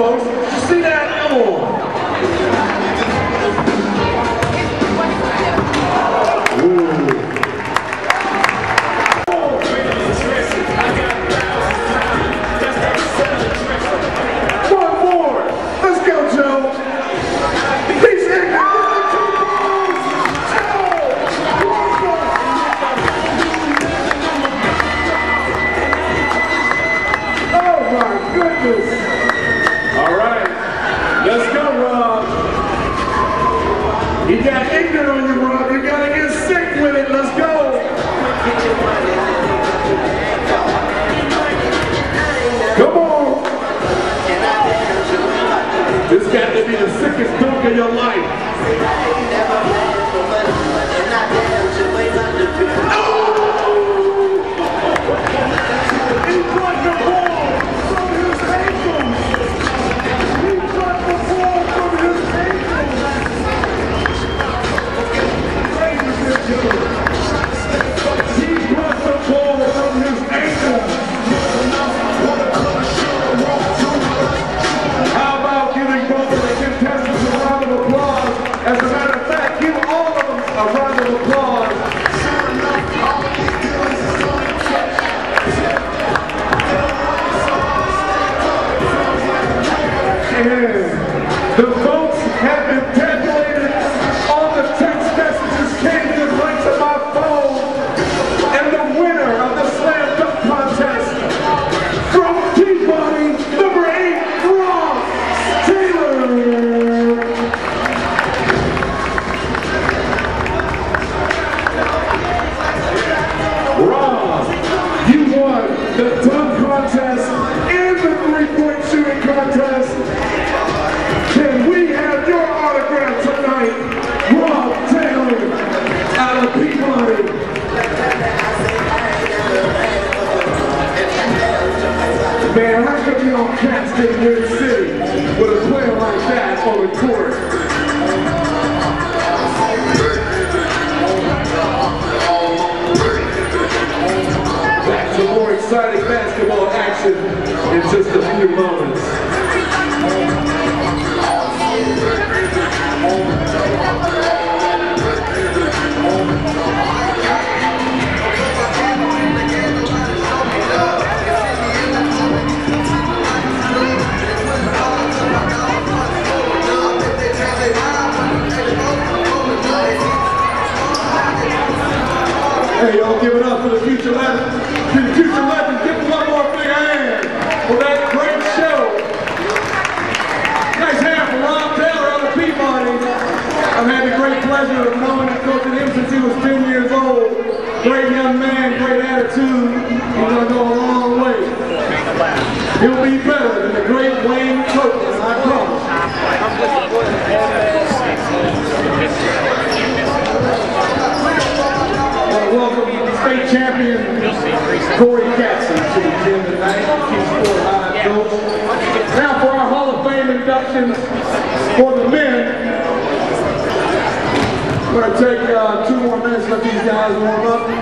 folks. You see that? Come on. Ooh. One more. Let's go, Joe. He's in there. All right, let's go, Rob. You got ignorant on you, Rob. You gotta get sick with it. Let's go. Come on. This got to be the sickest dunk of your life. As a matter of fact, give all of them a round of applause. And the votes have been tabulated. All the text messages came in right to my phone. And the winner of the slam dunk contest from Peabody, number 8, Ross Taylor. The dunk contest and the three-point shooting contest. Can we have your autograph tonight, Rob Taylor out of Peabody? Man, how come you don't catch this Win City with a player like that on the court? More exciting basketball action in just a few moments. Hey, y'all give it up for the future legend. To the future legend, give them one more big hand for that great show. Nice hand for Rob Taylor out of Peabody. I've had the great pleasure of knowing and coaching him since he was 10 years old. Great young man, great attitude. He's gonna go a long way. He'll be better than the great Wayne Copeland, I promise. Welcome state champion Corey Jackson to the gym tonight. Coach. Now for our Hall of Fame inductions for the men. We're going to take 2 more minutes to let these guys warm up.